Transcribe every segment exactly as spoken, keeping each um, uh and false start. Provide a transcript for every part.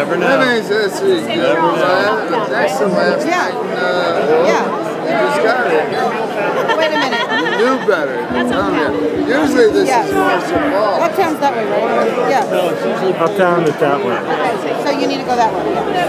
Never know. That means that's it. That's the last Yeah. night. Uh, Yeah. You just got it. Wait a minute. You knew better. Uptown. Usually this Yeah. is more support. Uptown's that way, right? Yeah. No, it's usually Uptown is that way. Okay, so you need to go that way.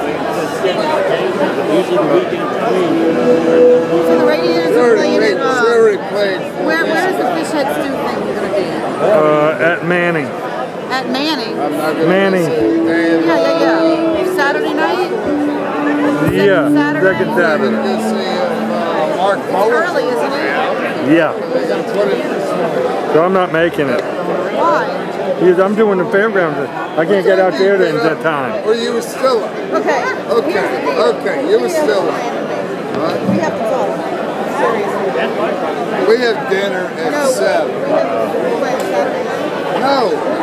usually the weekend between. So the radiators are playing in, uh, They already played. where, where is the fish head stew thing going to be? Uh, at Manning. At Manning? I'm not gonna Manning. say Yeah, yeah, yeah. Saturday night? Yeah, Saturday? second Saturday. Just see uh, Mark It's Muller. early, isn't it? Yeah. So I'm not making it. Why? Because I'm doing the fairgrounds. I can't get out there in that time. Or you were still up. Okay. Okay, okay, you were still up. We have to go. Seriously. We have dinner at No. seven. We have, wait, Saturday night? No,